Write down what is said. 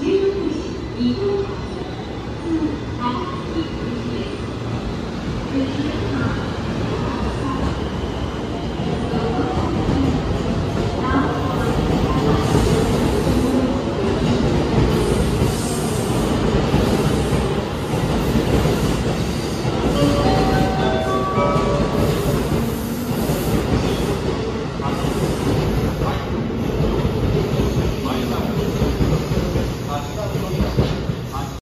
移动航线自阿基直线。本次车